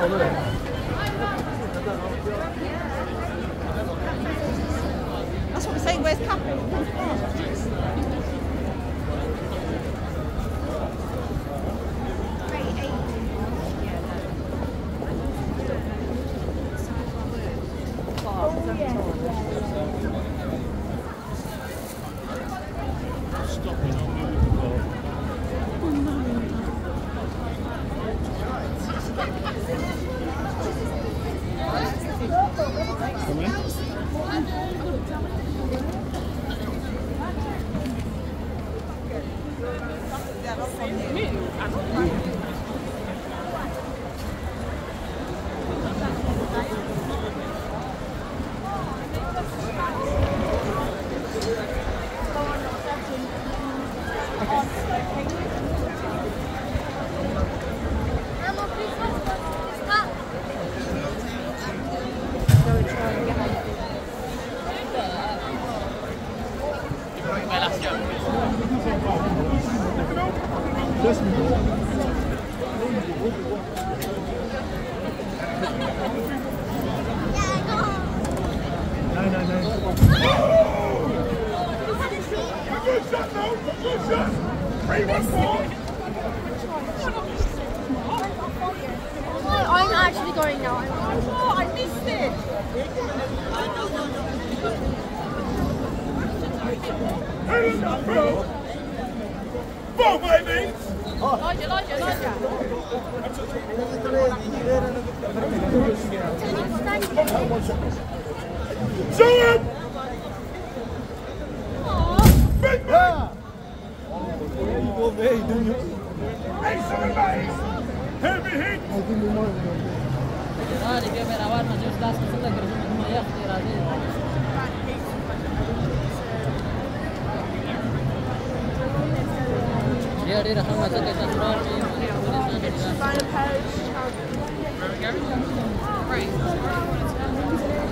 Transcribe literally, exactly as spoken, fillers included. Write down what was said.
That's what we're saying. Where's Capri? I'm actually going now. Oh, I missed it. Both my mates! Lodge, lodge, lodge. Show him! Big man! Hey, sorry, mate! Heavy hit! Dia dia dah masuk ke atas road. Find a post. Right.